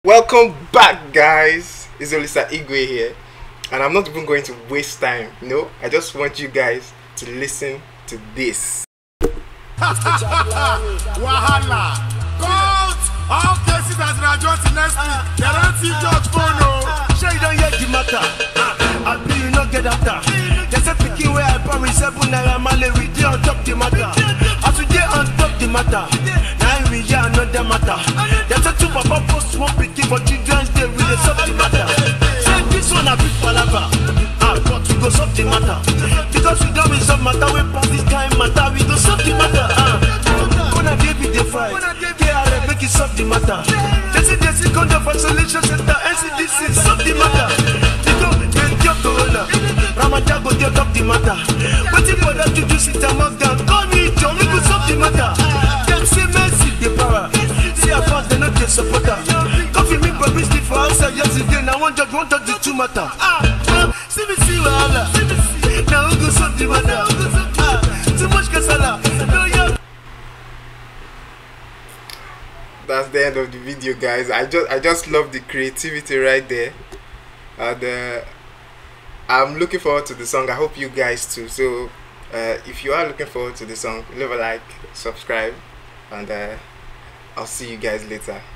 Welcome back, guys. It's Olisa Igwe here, and I'm not even going to waste time. No, I just want you guys to listen to this. Wahala, God, all cases as an adjourned next week. They don't see George Bono. Sure you don't hear the matter. I be you not get after. There's a picking where I promise Naira Marley we dey on top the matter. As we dey on top the matter, now we hear another matter. There's a two papa post one picking for children's day with the solve the matter. Say this one a big palava. But we go solve the matter. Because we don't resolve matter, we pass this kind matter, we go solve the matter. When I give you the fight, KRF make it solve the matter. Jesse Condo for Solution Center, NCDC solve the matter. Ramadan go dey top the matter. Waiting for them to do sit among them. Call me John, we go solve the matter. Them say Messi the power. See how fast they not get supporter. Coffee me publicity for outside yesterday. Now one judge won't touch the two matter. See me see wahala. Now we go solve the matter. Too much kasala. That's the end of the video, guys. I just love the creativity right there, and I'm looking forward to the song. I hope you guys too. So if you are looking forward to the song, leave a like, subscribe, and I'll see you guys later.